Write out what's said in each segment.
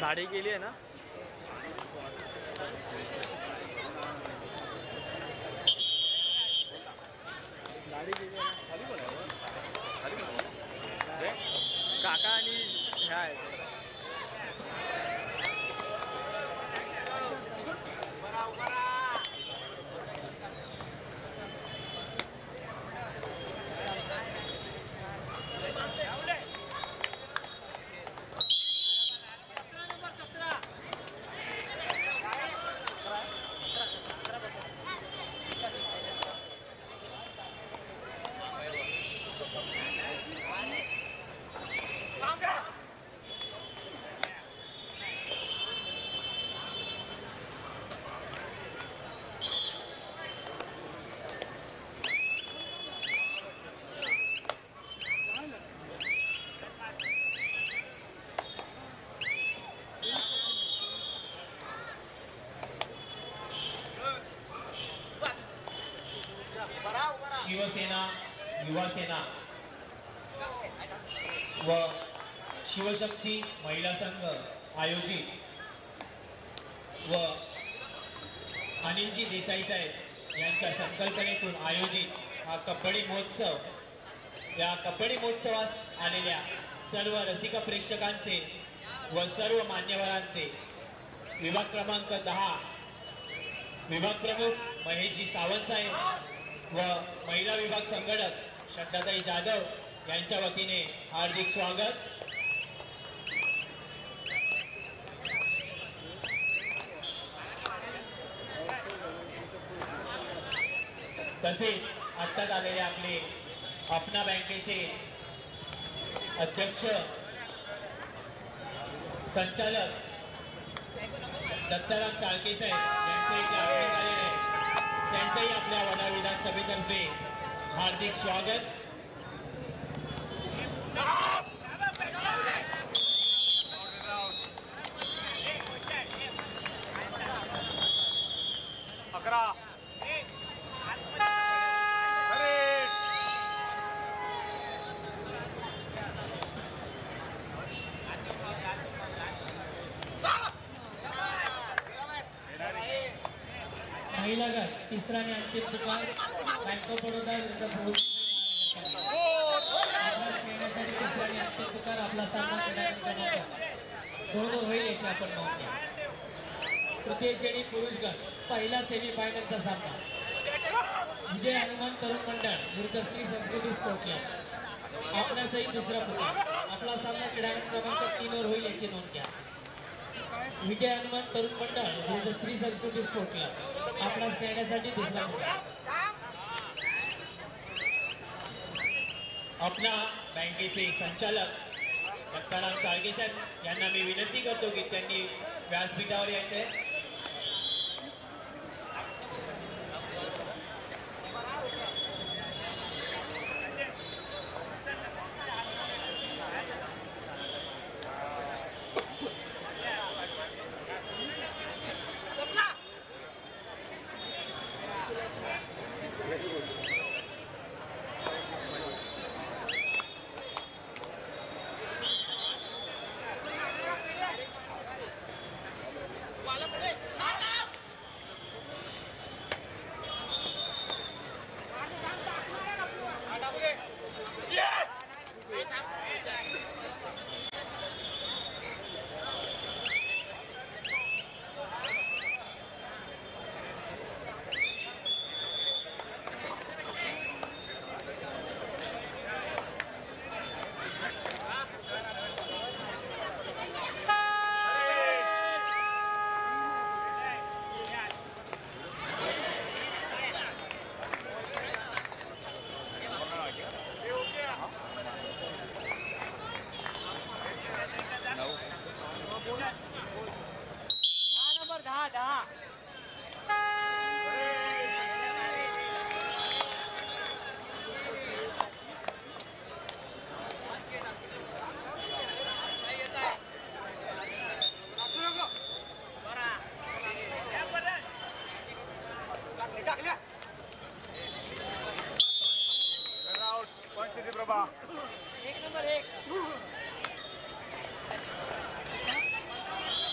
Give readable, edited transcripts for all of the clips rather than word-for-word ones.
गाडी गेली आहे ना. गाडी गेली आहे खाली बोलावं. खाली बोलावं काका आणि ह्या आहेत. शिवसेना युवासेना व शिवशक्ती महिला संघ आयोजित व अनिलजी देसाई साहेब यांच्या संकल्पनेतून आयोजित हा कबड्डी महोत्सव. या कबड्डी महोत्सवास आलेल्या सर्व रसिक प्रेक्षकांचे व सर्व मान्यवरांचे विभाग क्रमांक 10 विभाग प्रमुख महेशजी सावंत साहेब व महिला विभाग संघटक श्रद्धाताई जाधव यांच्या वतीने हार्दिक स्वागत. तसेच आत्ताच आलेले आपले अपना बँकेचे अध्यक्ष संचालक दत्ताराम चाळके साहेब यांचे इथे आगमन झालेले आहे. त्यांचंही आपल्या वडा विधानसभेतर्फे हार्दिक स्वागत. महिला गट तिसरा आणि अंतिम पुकार बँक ऑफ बडोदा तिसरा आणि अंतिम पुकार आपला सामना दोन होईल याची आपण नोंद घ्या. तृतीय श्रेणी पुरुष गट पहिला सेमीफायनलचा सामना विजय हनुमान तरुण मंडळ विरुद्ध श्री संस्कृती स्पोर्ट क्लब आपणासही दुसरा पुकार. आपला सामना क्रीडांगण क्रमांक 3 वर होईल याची नोंद घ्या. विजय हनुमान तरुण मंडळ विरुद्ध श्री संस्कृती स्पोर्ट क्लब आपणास खेळण्यासाठी दुसरा पुकार. अपना बँकेचे संचालक दत्ताराम चाळके साहेब यांना मी विनंती करतो की त्यांनी व्यासपीठावर यायचे. एक नंबर एक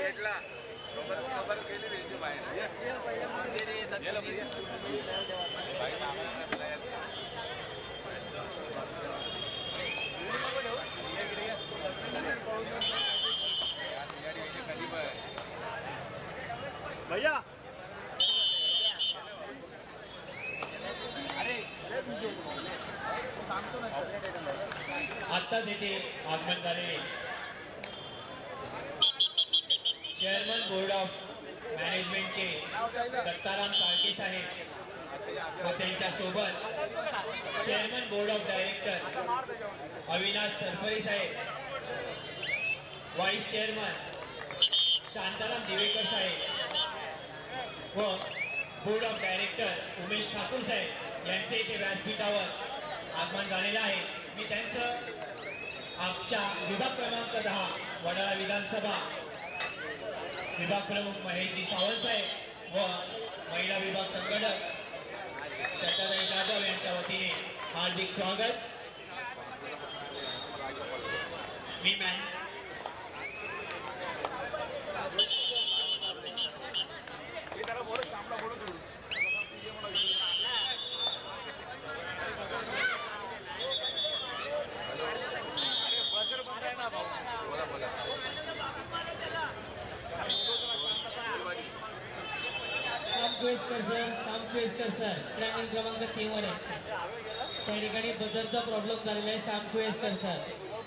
भेटला खबर केली त्यांची भैया आत्ताच येथे आगमन झाले चेअरमन बोर्ड ऑफ मॅनेजमेंटचे दत्ताराम साळके साहेब व त्यांच्या सोबत chairman board of director Avinash Sarfari साहेब, व्हाईस चेअरमन शांताराम दिवेकर साहेब व board of director Umesh Thakur साहेब यांचे इथे व्यासपीठावर आगमन झालेलं आहे. मी त्यांचं आमच्या विभाग क्रमांक 10 वडाळा विधानसभा विभाग प्रमुख महेशजी सावंत साहेब व महिला विभाग संघटक शताताई जाधव यांच्या वतीने हार्दिक स्वागत. मी मॅन श्याम कुएसकर सर ट्रेनिंग क्रमांक 3 वर आहे. त्या ठिकाणी बजरचा प्रॉब्लेम झालेला आहे. श्याम कुएसकर सर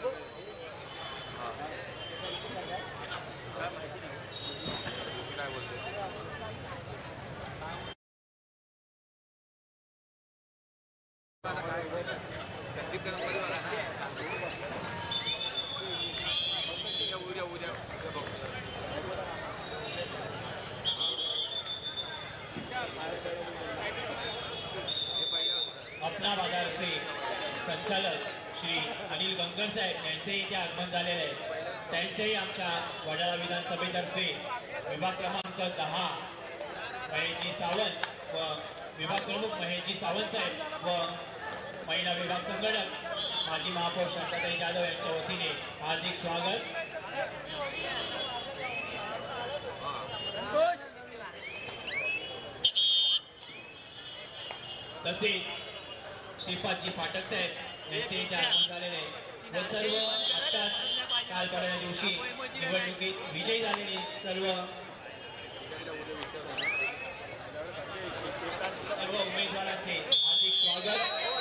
अपना बाजारचे संचालक श्री अनिल गंगर साहेब यांचे इथे आगमन झालेले आहे. त्यांचेही आमच्या वडाळा विधानसभेतर्फे विभाग क्रमांक 10 महेशजी सावंत व विभाग प्रमुख महेशजी सावंत साहेब व महिला विभाग संघटक माजी महापौर शांताताई जाधव यांच्या वतीने हार्दिक स्वागत. तसेच श्रीपादजी फाटक साहेब यांचे इथे आगमन झालेले व सर्व आत्ताच काल परवा दिवशी निवडणुकीत विजयी झालेले सर्व उमेदवारांचे हार्दिक स्वागत.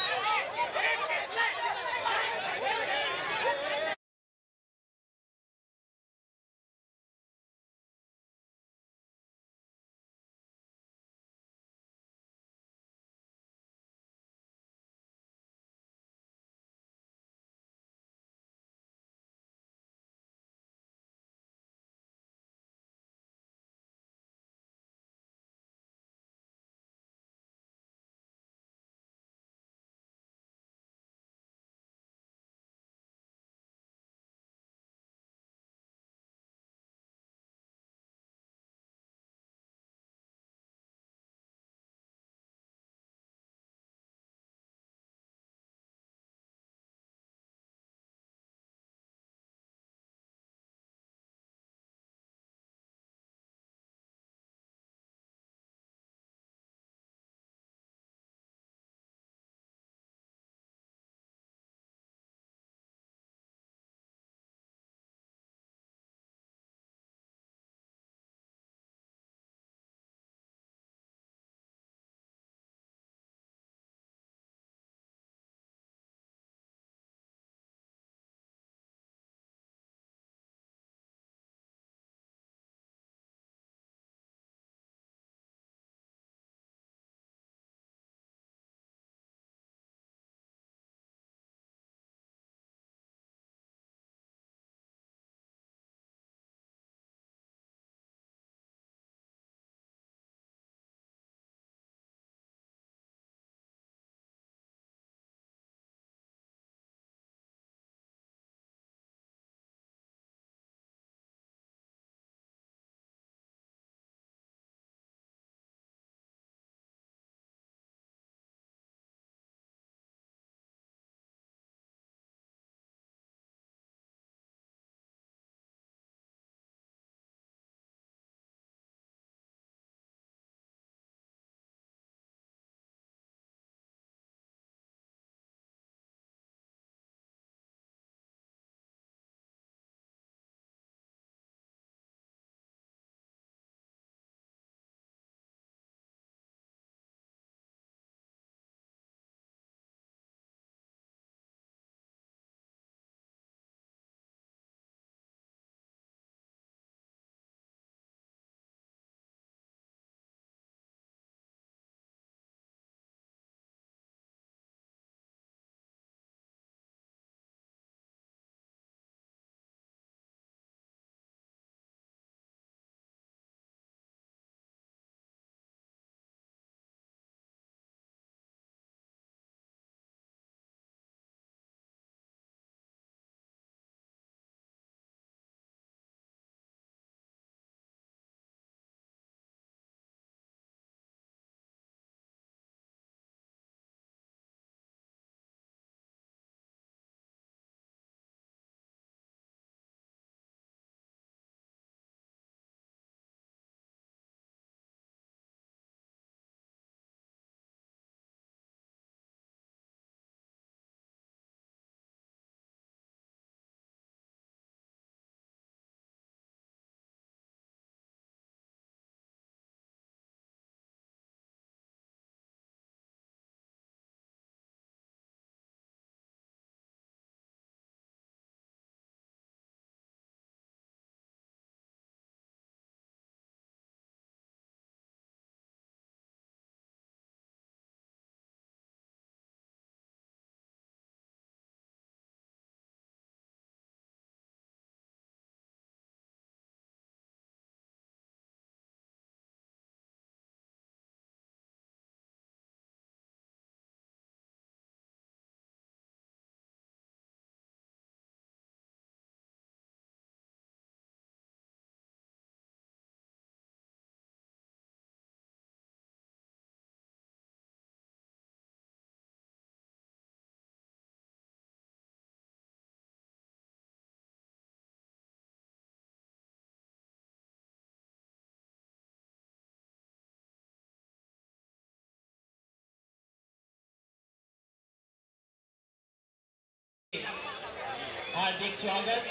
हार्दिक स्वागत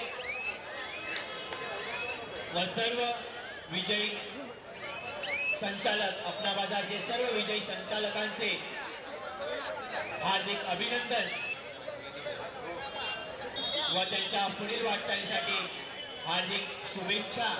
व सर्व विजयी संचालक अपना बाजारचे सर्व विजयी संचालकांचे हार्दिक अभिनंदन व त्यांच्या पुढील वाटचालीसाठी हार्दिक शुभेच्छा।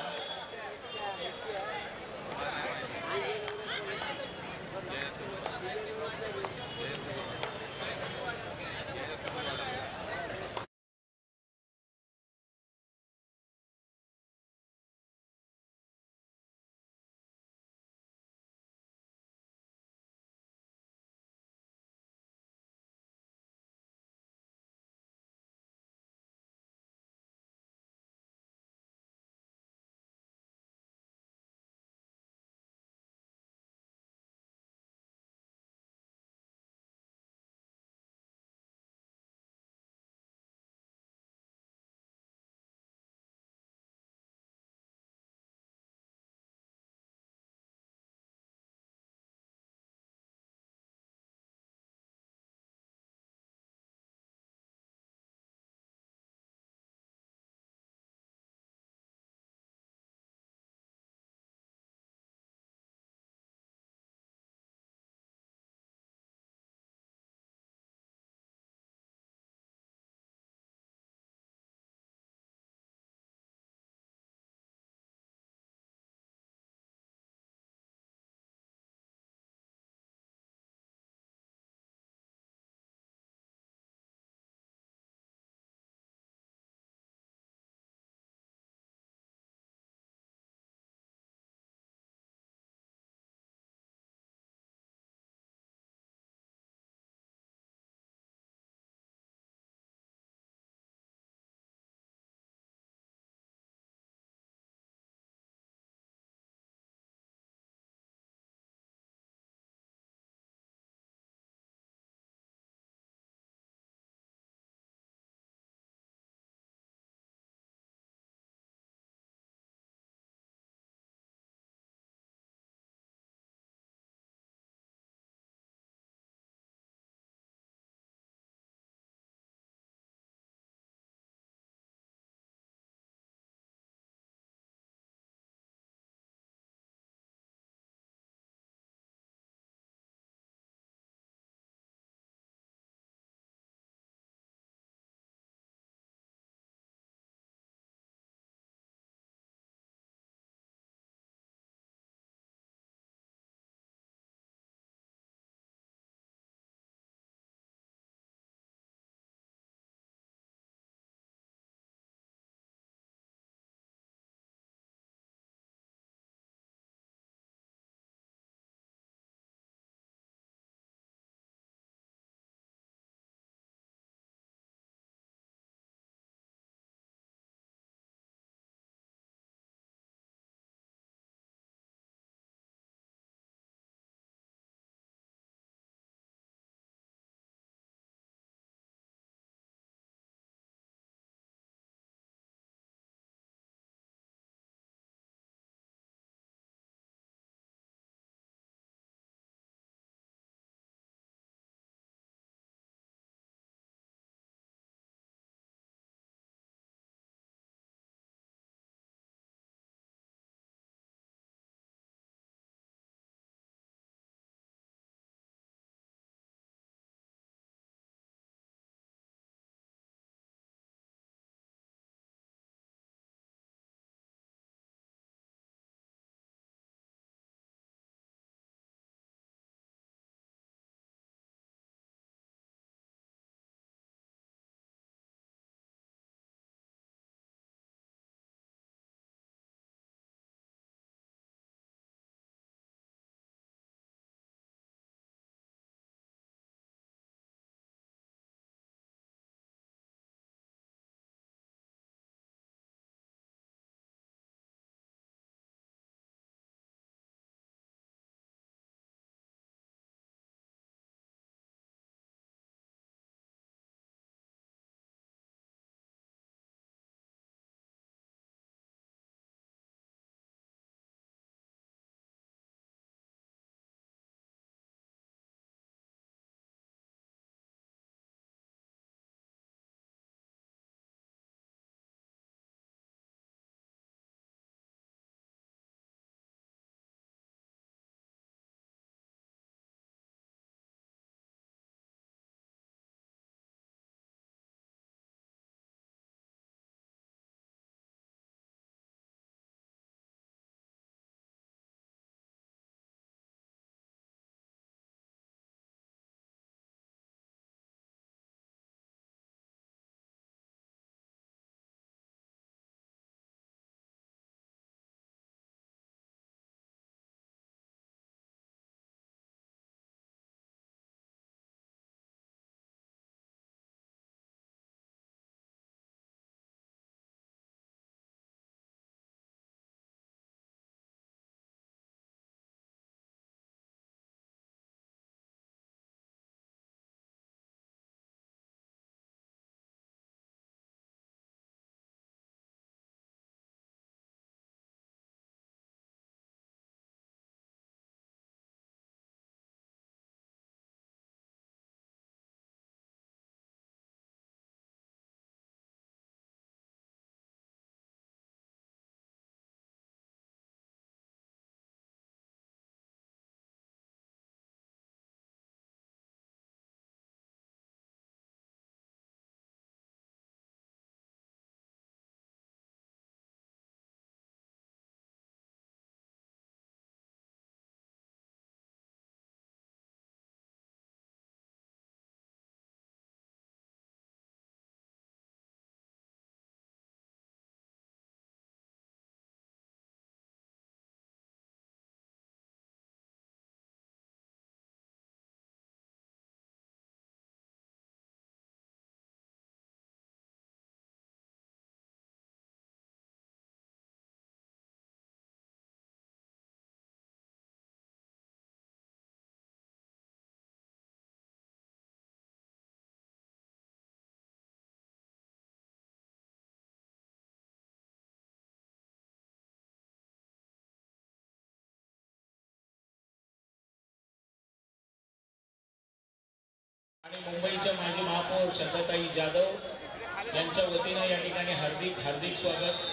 आणि मुंबईच्या माजी महापौर शंकरताई जाधव यांच्या वतीनं या ठिकाणी हार्दिक हार्दिक स्वागत.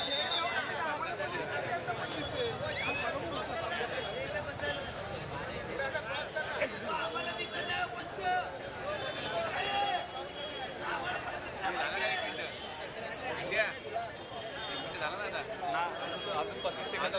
अजून 35 सेकंद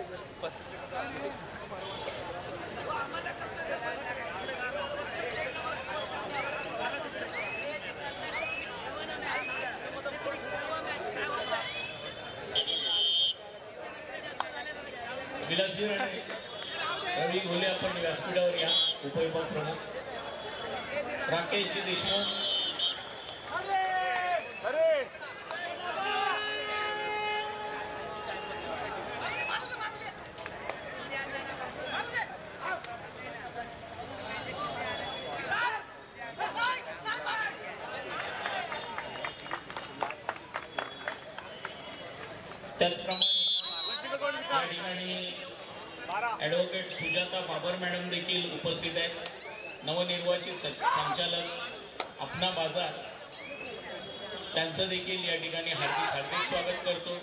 विलासजी रवी घोले आपण व्यासपीठावर या. उपविभाग प्रमुख राकेशजी देशमुख, त्याचप्रमाणे या ठिकाणी ॲडव्होकेट सुजाता बाबर मॅडम देखील उपस्थित आहेत. नवनिर्वाचित संचालक अपना बाजार त्यांचं देखील या ठिकाणी हार्दिक हार्दिक स्वागत करतो.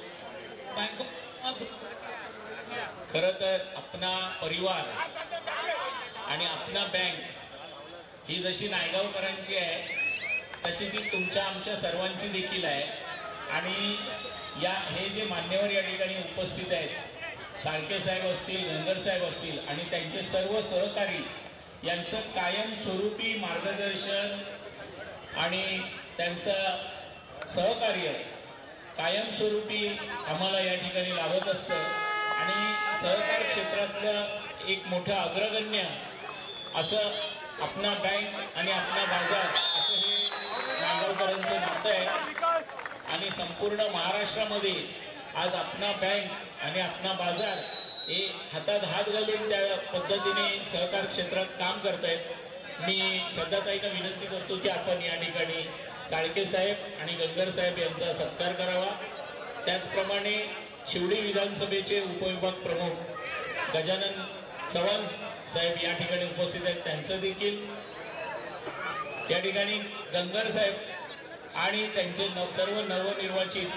खरं तर अपना परिवार आणि अपना बँक ही जशी नायगावकरांची आहे तशी ती तुमच्या आमच्या सर्वांची देखील आहे. आणि हे जे मान्यवर या ठिकाणी उपस्थित आहेत, चाळके साहेब असतील, गंगर साहेब असतील आणि त्यांचे सर्व सहकारी यांचं कायमस्वरूपी मार्गदर्शन आणि त्यांचं सहकार्य कायमस्वरूपी आम्हाला या ठिकाणी लाभत असतं. आणि सहकार क्षेत्रातलं एक मोठं अग्रगण्य असं अपना बँक आणि अपना बाजार असं हे नायगावकरांचं नातं आहे. आणि संपूर्ण महाराष्ट्रामध्ये आज अपना बँक आणि अपना बाजार हे हातात हात घालून त्या पद्धतीने सहकार क्षेत्रात काम करत आहेत. मी श्रद्धाताईंना विनंती करतो की आपण या ठिकाणी चाळके साहेब आणि गंगर साहेब यांचा सत्कार करावा. त्याचप्रमाणे शिवडी विधानसभेचे उपविभाग प्रमुख गजानन चव्हाण साहेब या ठिकाणी उपस्थित आहेत. त्यांचं देखील या ठिकाणी गंगर साहेब आणि त्यांचे सर्व नवनिर्वाचित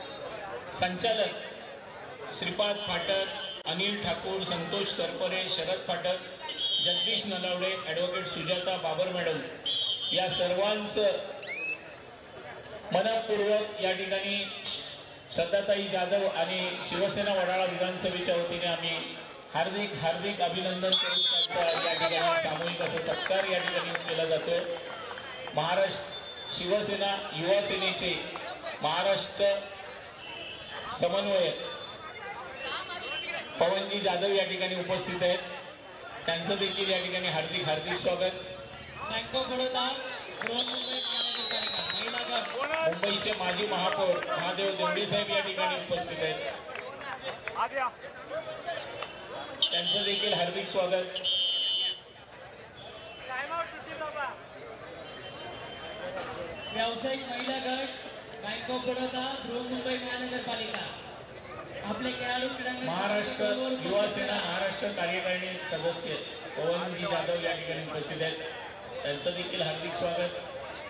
संचालक श्रीपाद फाटक, अनिल ठाकूर, संतोष तरपरे, शरद फाटक, जगदीश नलावडे, ॲडव्होकेट सुजाता बाबर मॅडम या सर्वांचं मनपूर्वक या ठिकाणी श्रद्धाताई जाधव आणि शिवसेना वडाळा विधानसभेच्या वतीने आम्ही हार्दिक हार्दिक अभिनंदन करून त्यांचा या ठिकाणी सामूहिक असा सत्कार या ठिकाणी केला जातोय. महाराष्ट्र शिवसेना युवा सेनेचे महाराष्ट्र समन्वयक पवनजी जाधव या ठिकाणी उपस्थित आहेत. त्यांचं देखील या ठिकाणी हार्दिक हार्दिक स्वागत. बँक ऑफ बडोदा मुंबईचे माजी महापौर महादेव देवडे साहेब या ठिकाणी उपस्थित आहेत. त्यांचं देखील हार्दिक स्वागत. व्यावसायिक महिला गट बँक ऑफ बडोदा, बृहन्मुंबई महानगरपालिका आपले खेळाडू महाराष्ट्र युवा सेना महाराष्ट्र कार्यकारिणी सदस्य पवनजी जाधव या ठिकाणी उपस्थित आहेत. त्यांचं देखील हार्दिक स्वागत.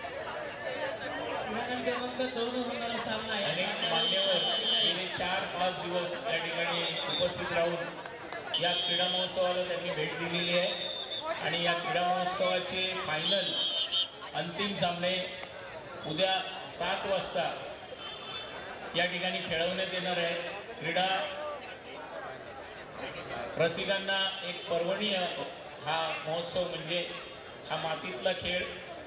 क्रमांक 2 होणारा सामना आहे. अनेक मान्यवर गेले 4-5 दिवस या ठिकाणी उपस्थित राहून या क्रीडा महोत्सवाला त्यांनी भेट दिलेली आहे. आणि या क्रीडा महोत्सवाचे फायनल अंतिम सामने उद्या 7 वाजता या ठिकाणी खेळवण्यात येणार आहे. क्रीडा रसिकांना एक पर्वणीय हा महोत्सव म्हणजे हा मातीतला खेळ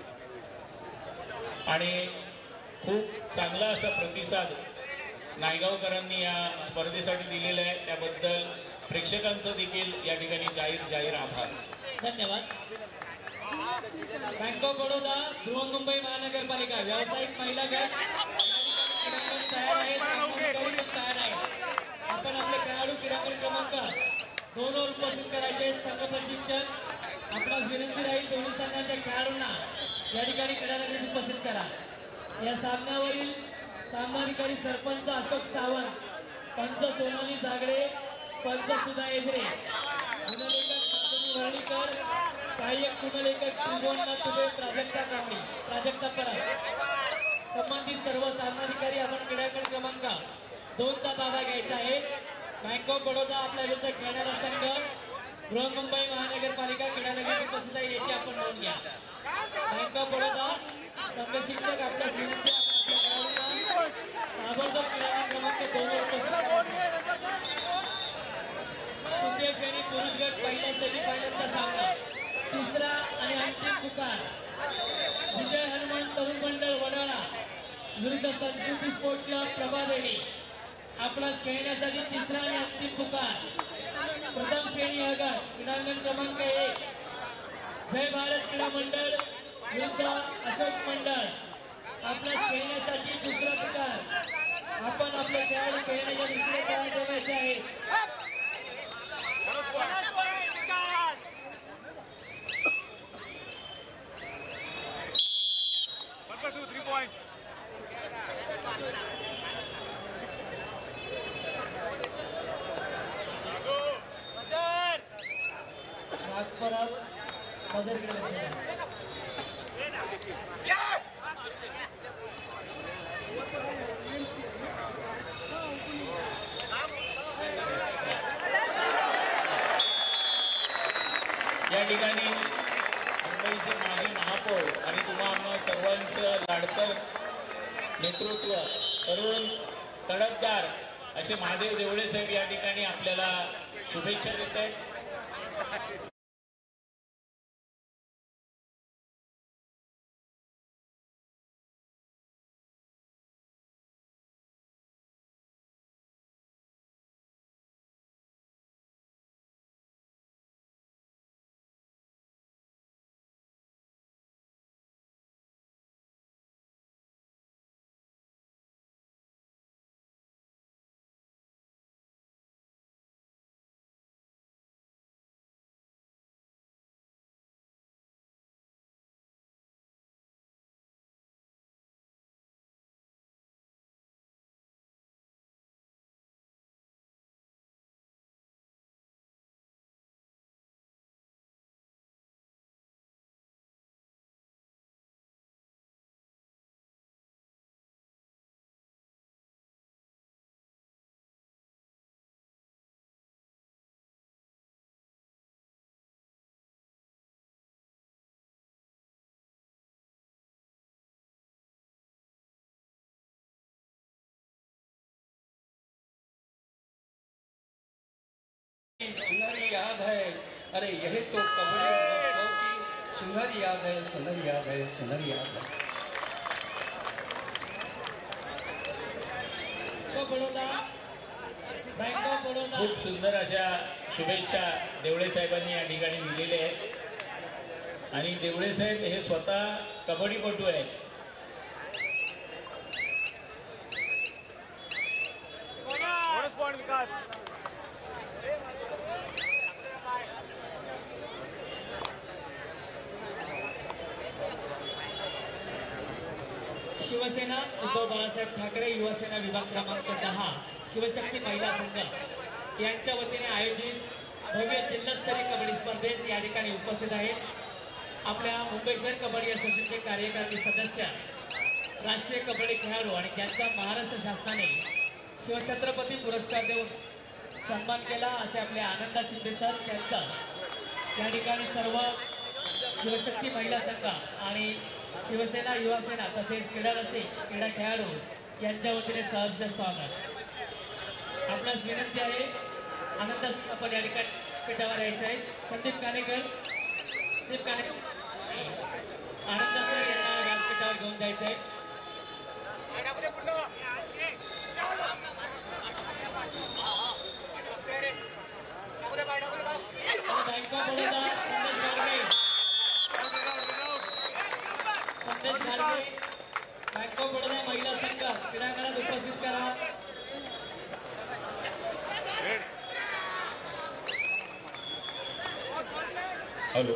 आणि खूप चांगला असा प्रतिसाद नायगावकरांनी या स्पर्धेसाठी दिलेला आहे. त्याबद्दल प्रेक्षकांचं देखील या ठिकाणी जाहीर आभार. धन्यवाद. बँक ऑफ बडोदा, बृहन्मुंबई महानगरपालिका व्यावसायिक महिला गट तयार आहे, तयार आहे. आपण आपले खेळाडू क्रीडांगण क्रमांक 2 वर उपस्थित करायचे. संघ प्रशिक्षक आपणास विनंती राहील दोन्ही संघाच्या खेळाडूंना या ठिकाणी क्रीडांगणात उपस्थित करा. या सामन्यावरील सामनाधिकारी सरपंच अशोक सावंत, पंच सोनाली जागडे, पंच सुधा एजरे, वर्णीकर, सहाय्यक कुणलेखक त्रिभुवननाथ दुबे, प्राजक्ता कांबळी, प्राजक्ता परब. संबंधित सर्व सामनाधिकारी आपण क्रीडांगण क्रमांक 2चा ताबा घ्यायचा आहे. बँक ऑफ बडोदा आपल्या विरुद्ध खेळणारा संघ, बृहन्मुंबई महानगरपालिका क्रीडानगर उपस्थित आहे, याची आपण नोंद घ्या. बँक ऑफ बडोदा संघ शिक्षक आपल्याच विनंती ताबडतोब क्रीडांगण क्रमांक 2 वर उपस्थित आहे. तृतीय श्रेणी पुरुष गट पहिल्या सेमीफायनलचा सामना, तिसरा आणि अंतिम पुकार. विजय हनुमान तरुण मंडळ वडाळा विरुद्ध संस्कृती स्पोर्ट क्लब प्रभादेवी. आपला खेळण्यासाठी तिसरा आणि अंतिम पुकार. प्रथम श्रेणी गट क्रीडांगण क्रमांक 1 जय भारत क्रीडा मंडळ विरुद्ध अशोक मंडळ. आपल्या खेळण्यासाठी दुसरा पुकार. आपण आपले खेळाडू खेळण्याच्या दृष्टीने तयार ठेवायचे आहे. या ठिकाणी मुंबईचे माजी महापौर आणि तुम्हा सर्वांचं लाडकर नेतृत्व तरुण तडफदार असे महादेव देवळे साहेब या ठिकाणी आपल्याला शुभेच्छा देत आहेत. सुनहरी याद है, अरे यही तो कबड्डी महोत्सव की सुनहरी याद है, सुनहरी याद है, सुनहरी याद है. खूप सुंदर अशा शुभेच्छा देवळे साहेबांनी या ठिकाणी दिलेल्या आहेत. आणि देवळे साहेब हे स्वतः कबड्डीपटू आहेत. शिवसेना उद्धव बाळासाहेब ठाकरे युवासेना विभाग क्रमांक 10 शिवशक्ती महिला संघ यांच्या वतीने आयोजित भव्य जिल्हास्तरीय कबड्डी स्पर्धेस या ठिकाणी उपस्थित आहेत. आपल्या मुंबई शहर कबड्डी असोसिएशनचे कार्यकारी सदस्य, राष्ट्रीय कबड्डी खेळाडू आणि ज्यांचा महाराष्ट्र शासनाने शिवछत्रपती पुरस्कार देऊन सन्मान केला असे आपले आनंदा शिंदे सर यांचा या ठिकाणी सर्व शिवशक्ती महिला संघ आणि शिवसेना युवासेना तसेच क्रीडा रसिक क्रीडा खेळाडू यांच्या वतीने सहर्ष स्वागत. आपणास विनंती आहे, आनंद आपण या ठिकाणी पीठावर यायचं आहे. संदीप कानेकर आनंद सर यांना व्यासपीठावर घेऊन जायचं आहे. बँक ऑफ बडोदा संदेश घालगे बँक ऑफ बडोदा महिला संघ क्रीडांगणात उपस्थित करा. हॅलो.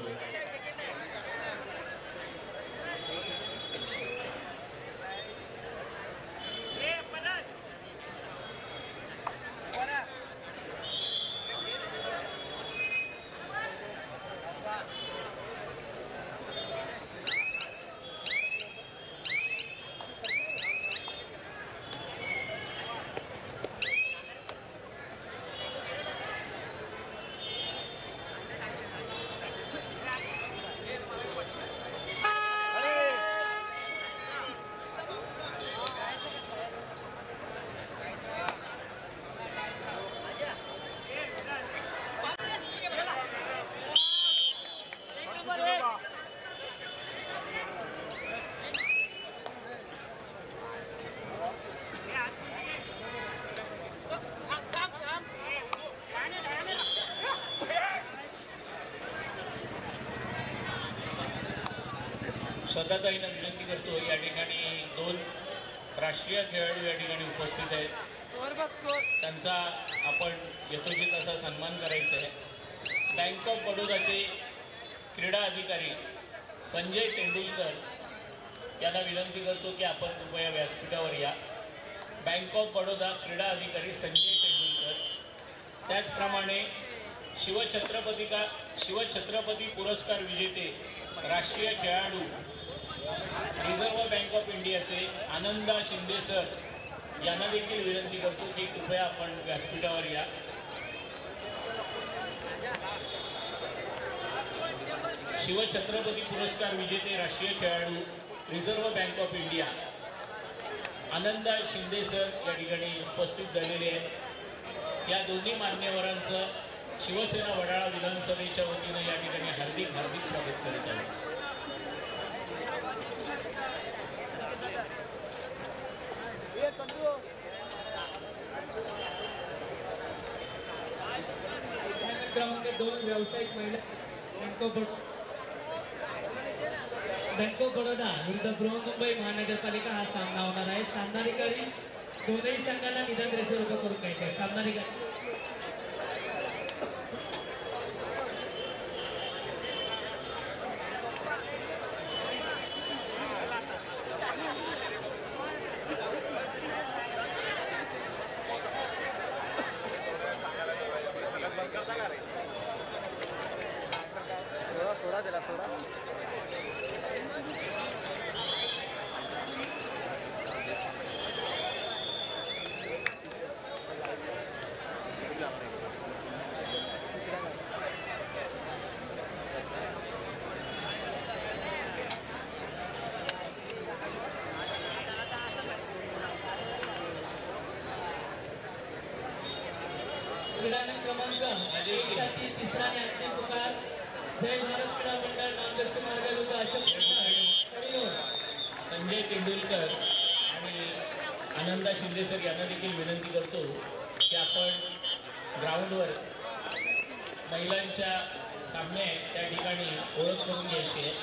सदाताईंना विनंती करतो, या ठिकाणी 2 राष्ट्रीय खेळाडू या ठिकाणी उपस्थित आहेत, त्यांचा आपण यथोचित असा सन्मान करायचा आहे. बँक ऑफ बडोदाचे क्रीडा अधिकारी संजय तेंडुलकर यांना विनंती करतो की आपण कृपया व्यासपीठावर या. बँक ऑफ बडोदा क्रीडा अधिकारी संजय तेंडुलकर. त्याचप्रमाणे शिवछत्रपती पुरस्कार विजेते राष्ट्रीय खेळाडू रिझर्व्ह बँक ऑफ इंडियाचे आनंदा शिंदे सर यांना देखील विनंती करतो की कृपया आपण व्यासपीठावर या. शिवछत्रपती पुरस्कार विजेते राष्ट्रीय खेळाडू reserve bank of India Ananda Shinde sir या ठिकाणी उपस्थित झालेले आहेत. या दोन्ही मान्यवरांचं शिवसेना वडाळा विधानसभेच्या वतीनं या ठिकाणी हार्दिक स्वागत करीत आहे. क्रमांक 2 व्यावसायिक महिला बँक ऑफ बडोदा विरुद्ध बृहन्मुंबई महानगरपालिका हा सामना होणार आहे. सामनाधिकारी दोनही संघांना निदान रेषेवर उभं करून घ्यायचे. सामनाधिकारी सोडा दिला सोडा. क्रीडानक क्रमांक 1 साठी तिसरा आणि अंतिम पुकार जय भारत क्रीडा मंडळ नामदर्शी मार्गाविरुद्ध अशोक संजय तेंडुलकर आणि आनंदा शिंदे सर यांना देखील विनंती करतो की आपण ग्राउंडवर महिलांच्या सामने त्या ठिकाणी ओळख करून घ्यायची आहे.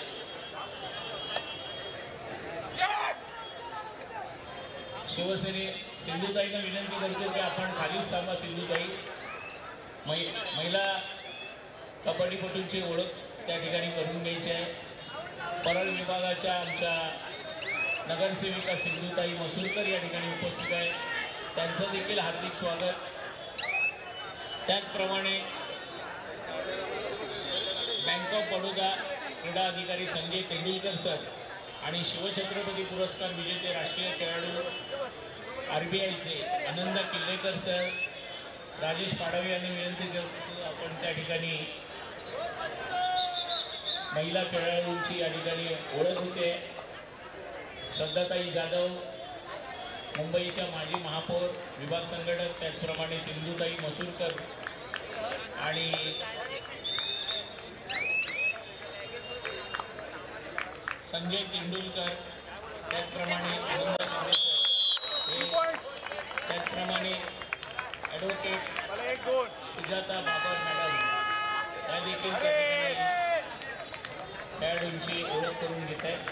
सिंधुताईंना विनंती करतो की आपण खालीच थांबा. सिंधुताई महिला कबड्डीपटूंची ओळख त्या ठिकाणी करून घ्यायची आहे. परळ विभागाच्या आमच्या नगरसेविका सिंधुताई मसूरकर या ठिकाणी उपस्थित आहे, त्यांचं देखील हार्दिक स्वागत. त्याचप्रमाणे बँक ऑफ बडोदा क्रीडा अधिकारी संजय तेंडुलकर सर आणि शिवछत्रपती पुरस्कार विजेते राष्ट्रीय खेळाडू RBIचे आनंदा किल्लेकर सर, राजेश पाडवे यांनी विनंती करतो आपण त्या ठिकाणी महिला खेळाडूंची या ठिकाणी ओळख होते. श्रद्धाताई जाधव मुंबईच्या माजी महापौर विभाग संघटक, त्याचप्रमाणे सिंधुताई मसूरकर आणि संजय तेंडुलकर, त्याचप्रमाणे आनंदा शिंदे सर, त्याचप्रमाणे ॲडव्होकेट सुजाता बाबर मॅडम या देखील त्या ठिकाणी खेळाडूंची ओळख करून घेत आहेत.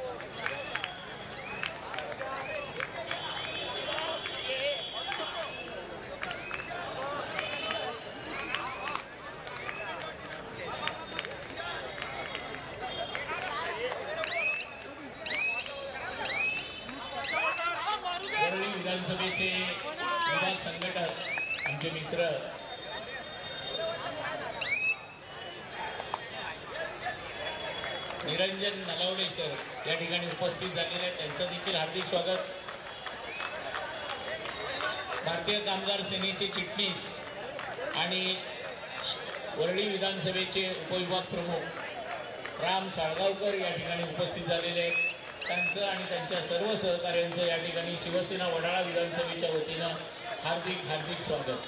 विधानसभेचे विभाग संघटक आमचे मित्र निरंजन नलावडे सर या ठिकाणी उपस्थित झालेले आहेत, त्यांचं देखील हार्दिक स्वागत. भारतीय कामगार सेनेचे चिटणीस आणि वरळी विधानसभेचे उपविभाग प्रमुख राम साळगावकर या ठिकाणी उपस्थित झालेले आहेत, त्यांचं आणि त्यांच्या सर्व सहकार्यांचं या ठिकाणी शिवसेना वडाळा विधानसभेच्या वतीनं हार्दिक स्वागत.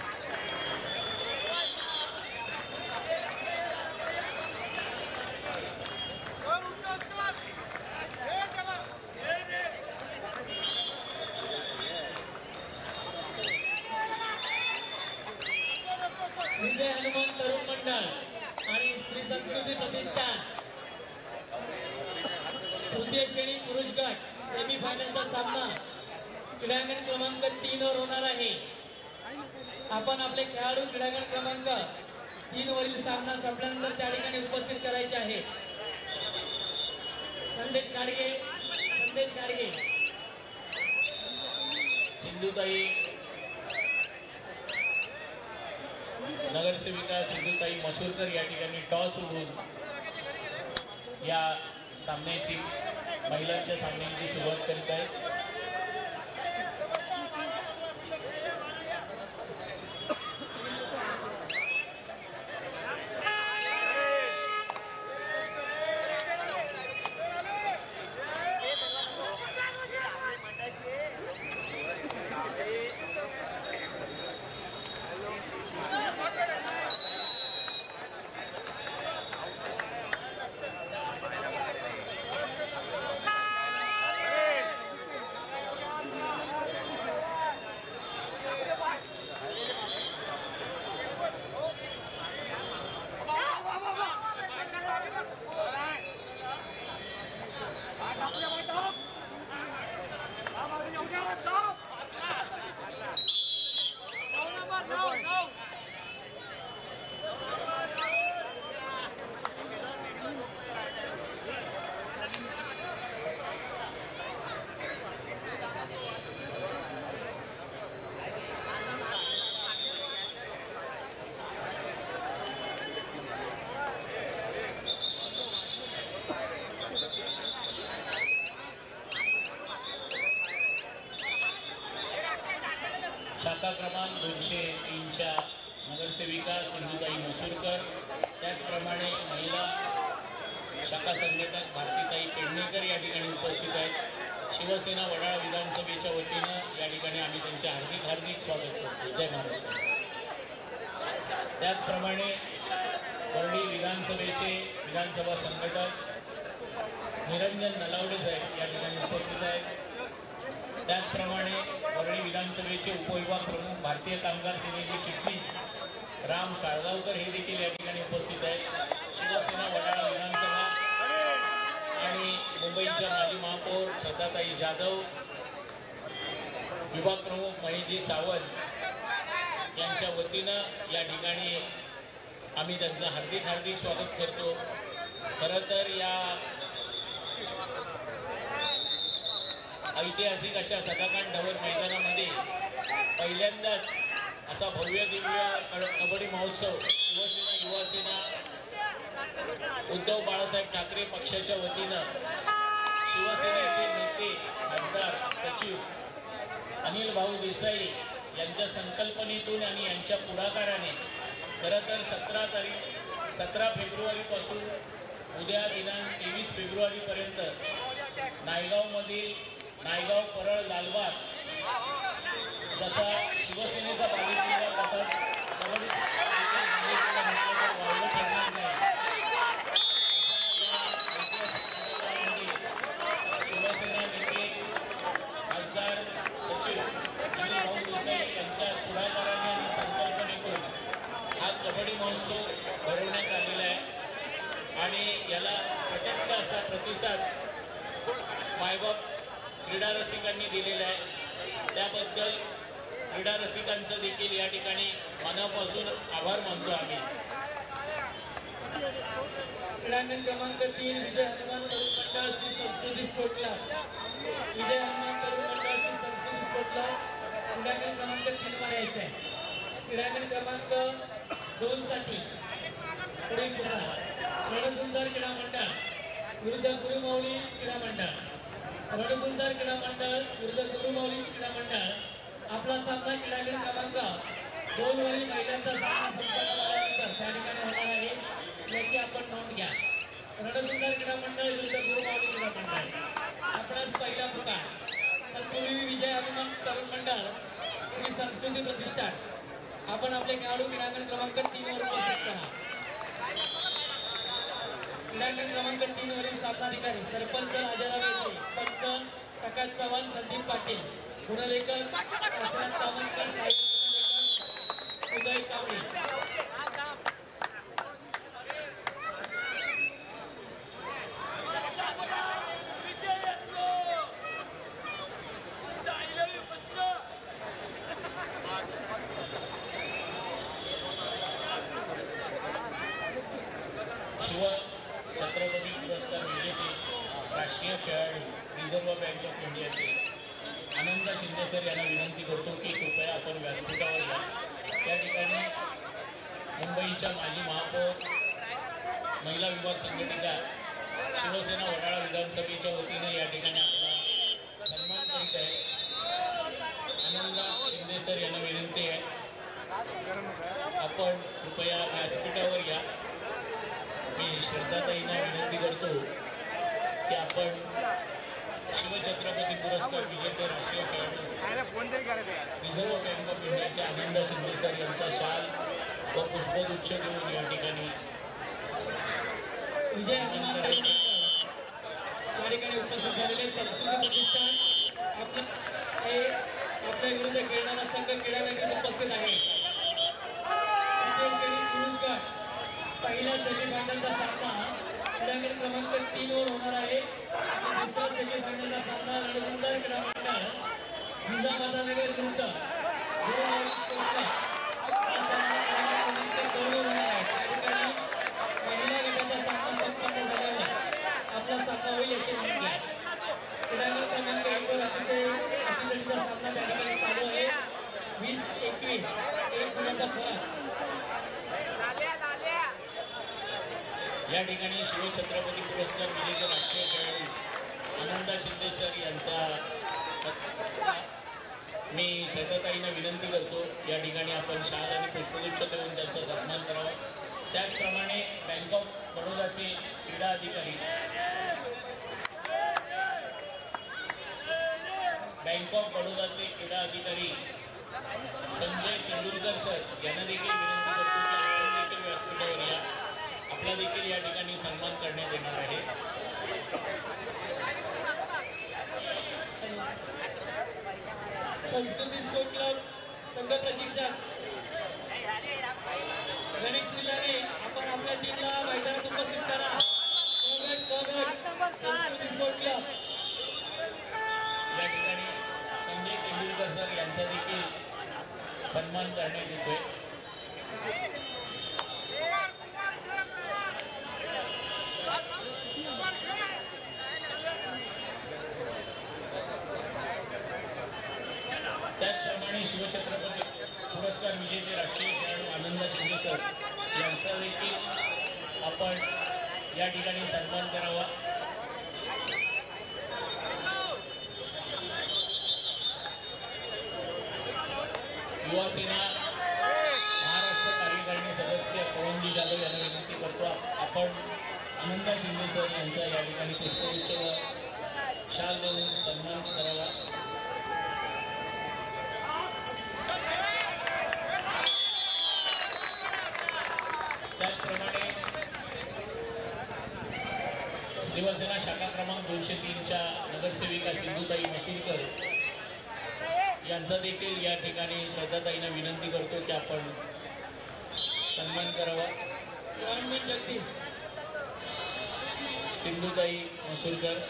विजय हनुमान तरुण मंडळ आणि श्री संस्कृती प्रतिष्ठान तृतीय श्रेणी पुरुष गट सेमीफायनलचा सामना क्रीडांगण क्रमांक 3 वर होणार आहे. आपण आपले खेळाडू क्रीडांगण क्रमांक 3 वरील सामना संपल्यानंतर त्या ठिकाणी उपस्थित करायचे आहे. संदेश गाडगे सिंधुताई नगरसेविका सिंधुताई मसूरकर या ठिकाणी टॉस उडवून या सामन्याची महिलांच्या सामन्याची सुरुवात करीत आहेत. शाखा क्रमांक 203च्या नगरसेविका सिंधुताई मसूरकर, त्याचप्रमाणे महिला शाखा संघटक भारतीताई पेडणेकर या ठिकाणी उपस्थित आहेत. शिवसेना वडाळा विधानसभेच्या वतीनं या ठिकाणी आम्ही त्यांचे हार्दिक स्वागत करतो. जय महाराष्ट्र. त्याचप्रमाणे परळी विधानसभेचे विधानसभा संघटक निरंजन नलावडे साहेब या ठिकाणी उपस्थित आहेत. त्याचप्रमाणे परळी विधानसभेचे उपविभाग प्रमुख भारतीय कामगार सेनेचे चिटणीस राम साळगावकर हे देखील या ठिकाणी उपस्थित आहेत. शिवसेना वडाळा विधानसभा आणि मुंबईच्या माजी महापौर श्रद्धाताई जाधव, विभाग प्रमुख महेशजी सावंत यांच्या वतीनं या ठिकाणी आम्ही त्यांचं हार्दिक स्वागत करतो. खरं तर या ऐतिहासिक अशा सदाकांड धवन मैदानामध्ये पहिल्यांदाच असा भव्य दिव्य कबड्डी महोत्सव शिवसेना युवासेना उद्धव बाळासाहेब ठाकरे पक्षाच्या वतीनं शिवसेनेचे नेते खासदार सचिव अनिल भाऊ देसाई यांच्या संकल्पनेतून आणि यांच्या पुढाकाराने खरं तर 17 फेब्रुवारीपासून उद्या दिनांक 23 फेब्रुवारीपर्यंत नायगावमधील नायगाव परळ लालबाग जसा शिवसेनेचा बालेकिल्ला तसा कबड्डी वाढलं ठरणार नाही. शिवसेना नेते खासदार सचिव अनिल भाऊ देसाई यांच्या पुढाकाराने आणि संकल्पनेतून हा कबड्डी महोत्सव भरवण्यात आलेला आहे आणि याला प्रचंड असा प्रतिसाद मायबाप क्रीडा रसिकांनी दिलेला आहे. त्याबद्दल क्रीडा रसिकांचं देखील या ठिकाणी मनापासून आभार मानतो आम्ही. क्रीडांगण क्रमांक 3 विजय हनुमान तरुण मंडळ श्री संस्कृती स्पोर्टला विजय हनुमान तरुण मंडळ श्री संस्कृती स्पोर्टला क्रीडांगण क्रमांक 3 वर यायचं आहे. क्रीडांगण क्रमांक 2 साठी पुढे रणसुंदर क्रीडा मंडळ विरुद्ध गुरुमौली क्रीडा मंडळ. रणसुंदर क्रीडा मंडळ विरुद्ध गुरुमौली क्रीडा मंडळ आपला सामना क्रीडांगण क्रमांक 2 वरील महिलांचा सामना संपन्न झाल्यानंतर त्या ठिकाणी होणार आहे, याची आपण नोंद घ्या. रणसुंदर क्रीडा मंडळ विरुद्ध गुरुमौली क्रीडा मंडळ आपणास पहिला पुकार. तत्पूर्वी विजय हनुमान तरुण मंडळ श्री संस्कृती प्रतिष्ठान आपण आपले खेळाडू क्रीडांगण क्रमांक 3 वर उपस्थित करा. क्रीडांगण क्रमांक 3 वरील सामनाधिकारी सरपंच राजाराम येते, पंच प्रकाश चव्हाण, संदीप पाटील, गुणलेखक शशांक तामणकर, साहित्य उदय कांबळे. शिव छत्रपती पुरस्कार विजेते राष्ट्रीय खेळाडू रिझर्व्ह बँक ऑफ इंडियाचे आनंद शिंदे सर यांना विनंती करतो की कृपया आपण व्यासपीठावर या. त्या ठिकाणी मुंबईच्या माजी महापौर महिला विभाग संघटना शिवसेना वडाळा विधानसभेच्या वतीने या ठिकाणी आपला सन्मान करीत आहे. आनंद शिंदे सर यांना विनंती आहे आपण कृपया व्यासपीठावर या. मी श्रद्धाताईंना विनंती करतो की आपण शिवछत्रपती पुरस्कार विजेते राष्ट्रीय खेळाडू रिझर्व्ह बँक ऑफ इंडियाचे आनंद शिंदे सर यांचा शाल व पुष्पगुच्छ देऊन या ठिकाणी विजय हनुमान या ठिकाणी उपस्थित झालेले संस्कृती प्रतिष्ठान आपल्या विरुद्ध खेळणारा संघ क्रीडा नगरीत उपस्थित आहे. तृतीय श्रेणी पुरुष गट पहिल्या सेमीफायनलचा सामना क्रीडांगण क्रमांक 3 वर होणार आहे. दुसरा सेमीफायनलचा सामना रणधुमाळ क्रीडा मंडळ जिजामातानगर विरुद्ध महिला गटाचा सामना संपन्न झाल्यावर आपला सामना होईल याची नोंद घ्या. क्रीडांगण क्रमांक 1 वर अतिशय अटीतटीचा सामना त्या ठिकाणी चालू आहे. 20-21 एक गुणाचा फरक. या ठिकाणी शिवछत्रपती पुरस्कार विजेते राष्ट्रीय खेळाडू आनंदा शिंदे सर यांचा मी श्रद्धाताईंना विनंती करतो या ठिकाणी आपण शाल आणि पुष्पगुच्छ देऊन त्यांचा सन्मान करावा. त्याचप्रमाणे बँक ऑफ बडोदाचे क्रीडा अधिकारी संजय तेंडुलकर सर यांना देखील विनंती करतो की आपण देखील व्यासपीठावर या. आपला देखील या ठिकाणी सन्मान करण्यात येणार आहे. संस्कृती स्पोर्ट क्लब संघ प्रशिक्षक गणेश पिल्लारे आपण आपल्या टीमला मैदानात उपस्थित करा. संस्कृती स्पोर्ट क्लब या ठिकाणी संजय तेंडुलकर सर यांचा देखील सन्मान करण्यात येतोय. त्याचप्रमाणे शिवछत्रपती पुरस्कार विजेते राष्ट्रीय खेळाडू आनंद शिंदे सर यांचा देखील आपण या ठिकाणी सन्मान करावा. युवासेना महाराष्ट्र कार्यकारिणी सदस्य पवनजी जाधव यांना विनंती करतो आपण आनंद शिंदे सर यांचा या ठिकाणी पुष्पगुच्छ व शाल देऊन सन्मान करावा. त्याचप्रमाणे शिवसेना शाखा क्रमांक 203च्या नगरसेविका सिंधुताई मसूरकर यांचा देखील या ठिकाणी श्रद्धाताईंना विनंती करतो की आपण सन्मान करावा. जगदीश सिंधुताई मसूरकर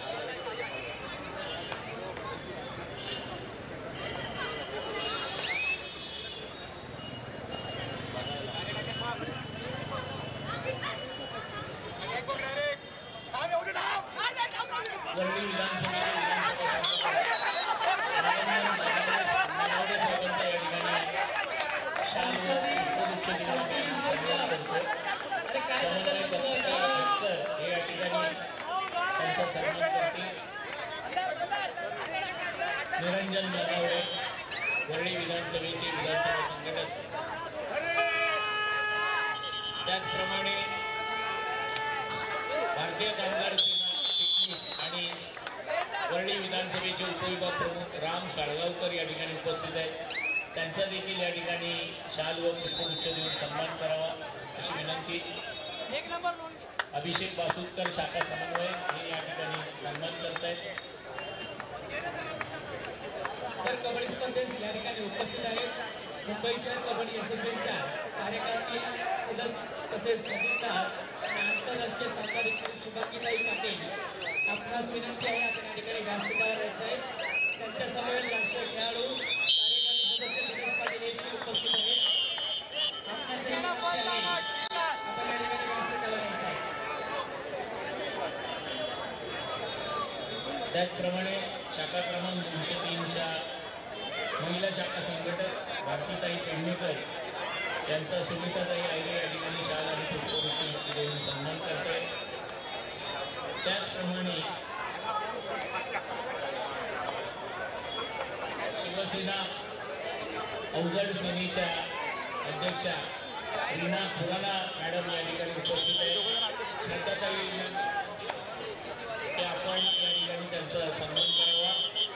वर्णी विधानसभेचे निरंजन नगावडे वर्णी विधानसभेचे विधानसभा संघटक. त्याचप्रमाणे भारतीय कामगार सेना चिटणीस आणि वर्णी विधानसभेचे उपविभाग प्रमुख राम साळगावकर या ठिकाणी उपस्थित आहेत. त्यांचा देखील या ठिकाणी शाल व पुष्पगुच्छ देऊन सन्मान करावा अशी विनंती. अभिषेक बासुस्कर शाखा समन्वय हे या ठिकाणी सन्मान करत आहेत. तर कबड्डी स्पर्धेत या ठिकाणी उपस्थित आहेत मुंबई शहर कबड्डी असोसिएशनच्या कार्यकारिणी सदस्य तसेच प्रसिद्ध आणि आंतरराष्ट्रीय सामनावीर शुभांगीताई पाटील. आपणास विनंती आहे आपण या ठिकाणी व्यासपीठावर यायचं आहे. त्यांच्या समवेत राष्ट्रीय खेळाडू कार्यकारिणी सदस्य दिनेश पाटील हे देखील उपस्थित आहेत. आपणास विनंती आहे आपण या ठिकाणी व्यासपीठावर यायचं आहे. त्याचप्रमाणे शाखा क्रमांक 203च्या महिला शाखा संघटक भारतीताई पेडणेकर यांचा सुनीताताई आयले या ठिकाणी शाल आणि पुष्पवृत्ती देऊन सन्मान करते. त्याचप्रमाणे शिवसेना अवजड सेनेच्या अध्यक्षा रीना खुराना मॅडम या ठिकाणी उपस्थित आहे. श्रद्धाताई की आपण या ठिकाणी त्यांचा सन्मान करावा.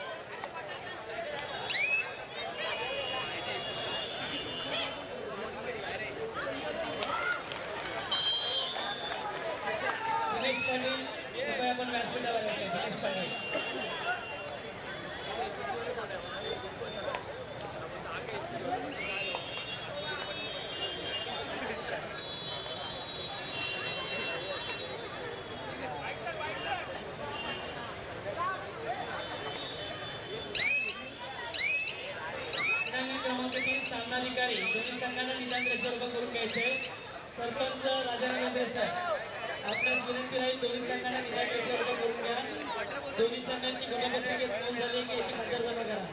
दिनेश पाटील कृपया आपण व्यासपीठावर यायचं. दिनेश पाटील क्रमांक 3 सामनाधिकारी दोन्ही संघांना निदान रेषेवर उभं करून घ्यायचे. सरपंच राजाराम सर आपल्यास विनंती राहील दोन्ही संघांना निदान रेषेवर उभं करून घ्या. दोन्ही संघांची गुणपत्रिकेत नोंद झाली की याची पत्तर जमा करा.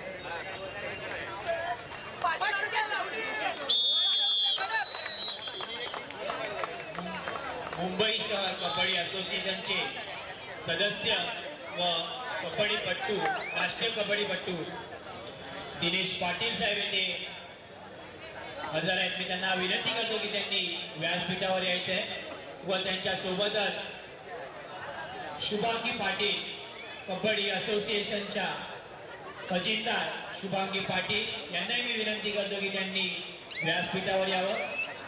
मुंबई शहर कबड्डी असोसिएशनचे सदस्य व कबड्डीपट्टू राष्ट्रीय कबड्डीपट्टू दिनेश पाटील साहेब येथे हजर आहेत. मी त्यांना विनंती करतो की त्यांनी व्यासपीठावर यायचं आहे व त्यांच्या सोबतच शुभांगी पाटील कबड्डी असोसिएशनच्या खजिनदार शुभांगी पाटील यांनाही मी विनंती करतो की त्यांनी व्यासपीठावर यावं.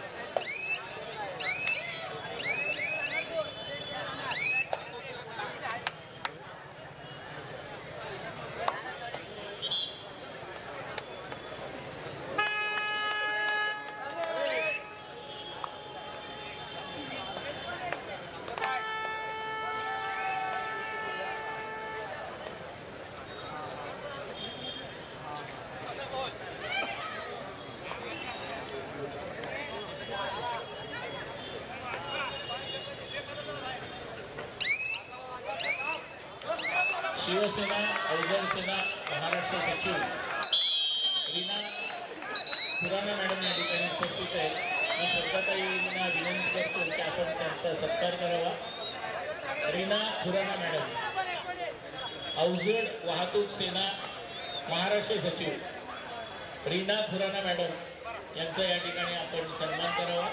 शिवसेना अवजड सेना महाराष्ट्र सचिव रीना खुराना मॅडम या ठिकाणी उपस्थित आहेत. मी श्रद्धाताईंना विनंती करतो की आपण त्यांचा सत्कार करावा. रीना खुराना मॅडम अवजड वाहतूक सेना महाराष्ट्र सचिव रीना खुराना मॅडम यांचा या ठिकाणी आपण सन्मान करावा.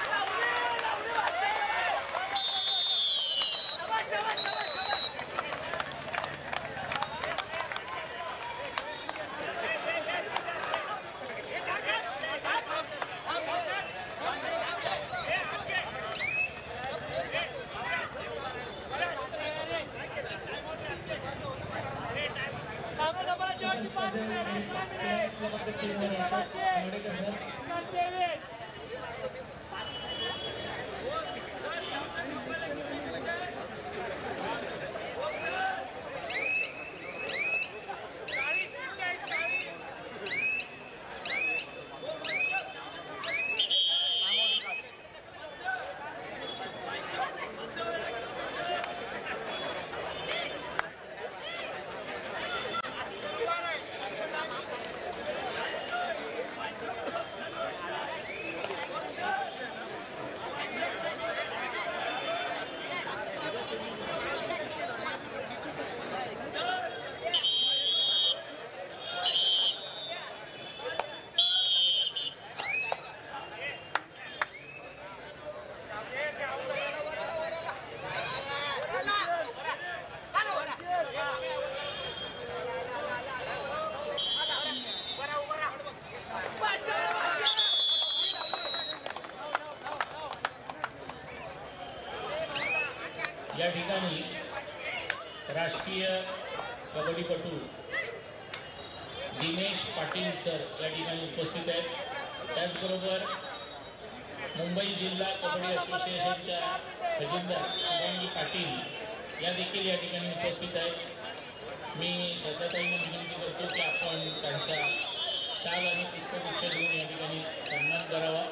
या ठिकाणी राष्ट्रीय कबड्डीपटू दिनेश पाटील सर या ठिकाणी उपस्थित आहेत. त्याचबरोबर मुंबई जिल्हा कबड्डी असोसिएशनच्या खजिनदार शुभांगी पाटील या देखील या ठिकाणी उपस्थित आहेत. मी श्रद्धाताईंना विनंती करतो की आपण त्यांचा शाल आणि पुष्पगुच्छ देऊन या ठिकाणी सन्मान करावा.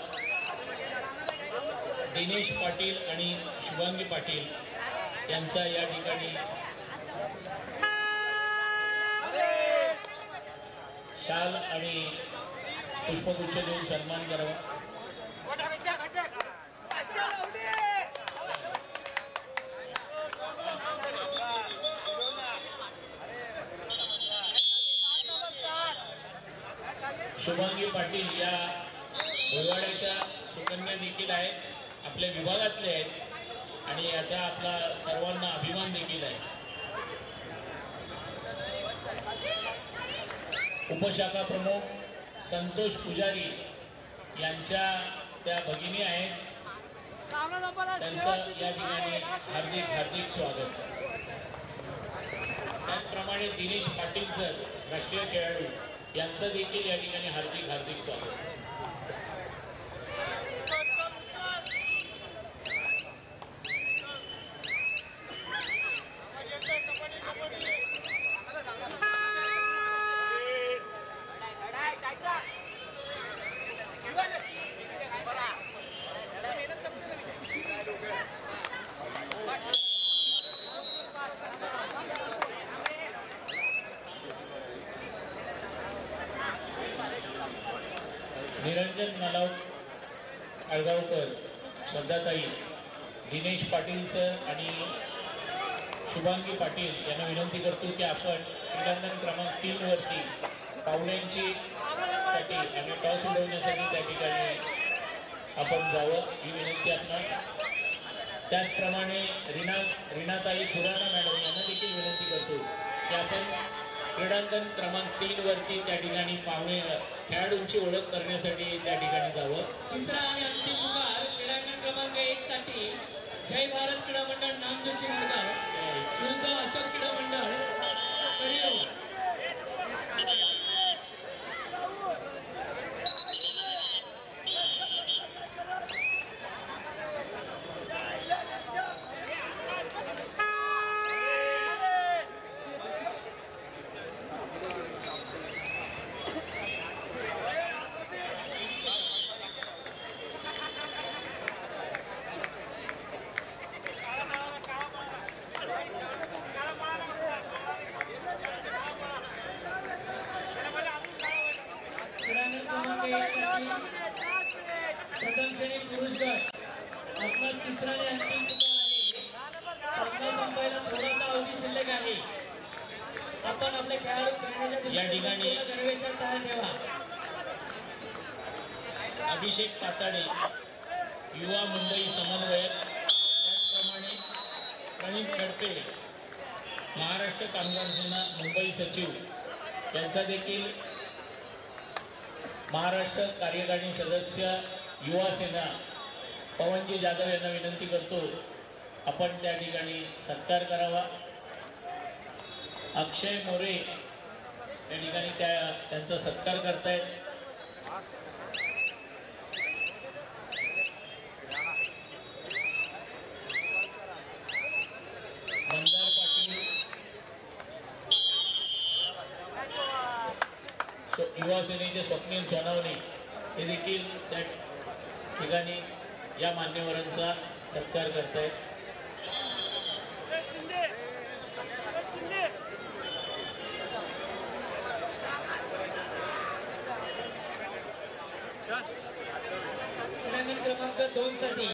दिनेश पाटील आणि शुभांगी पाटील यांचा या ठिकाणी शाल आणि पुष्पगुच्छ देऊन सन्मान करावा. शुभांगी पाटील या भोरवाड्याच्या सुकन्या देखील आहेत, आपल्या विभागातले आहेत आणि याचा आपला सर्वांना अभिमान देखील आहे. उपशाखा प्रमुख संतोष पुजारी यांच्या त्या भगिनी आहेत, त्यांचं या ठिकाणी हार्दिक हार्दिक स्वागत. त्याचप्रमाणे दिनेश पाटील सर राष्ट्रीय खेळाडू यांचं देखील या ठिकाणी हार्दिक हार्दिक स्वागत. निरंजन नलाव अळगावकर, श्रद्धाताई, दिनेश पाटील सर आणि शुभांगी पाटील यांना विनंती करतो की आपण क्रीडांगण क्रमांक 3 वरती पाहुण्यांची साठी आणि टॉस उडवण्यासाठी त्या ठिकाणी आपण जावं ही विनंती आपणास. त्याचप्रमाणे रीनाताई खुराना मॅडम यांना देखील विनंती करतो की आपण क्रीडांगण क्रमांक 3 वरती त्या ठिकाणी पाहुणे खेळाडूंची ओळख करण्यासाठी त्या ठिकाणी जावं. तिसरा आणि अंतिम पुकार क्रीडांगण क्रमांक 1 साठी जय भारत क्रीडा मंडळ नामजोशी मडगाव विरुद्ध अशोक क्रीडा मंडळ करिओ. प्रथम श्रेणी पुरुष गट आपला तिसरा आणि अंतिम पुकार आहे. सामना संपायला थोडासा अवधी शिल्लक आहे. आपण आपले खेळाडू खेळण्याच्या या ठिकाणी गणवेशात तयार ठेवा. अभिषेक पाताडे युवा मुंबई समन्वयक, त्याचप्रमाणे प्रणित खडपे महाराष्ट्र कामगार सेना मुंबई सचिव यांचा देखील महाराष्ट्र कार्यकारिणी सदस्य युवा सेना पवनजी जाधव यांना विनंती करतो आपण त्या ठिकाणी सत्कार करावा. अक्षय मोरे त्या ठिकाणी त्यांचा सत्कार करतायत. मंदार पाटील युवा सेनेचे स्वप्नील सोनावणे हे देखील त्या ठिकाणी या मान्यवरांचा सत्कार करतायत. क्रमांक 2 साठी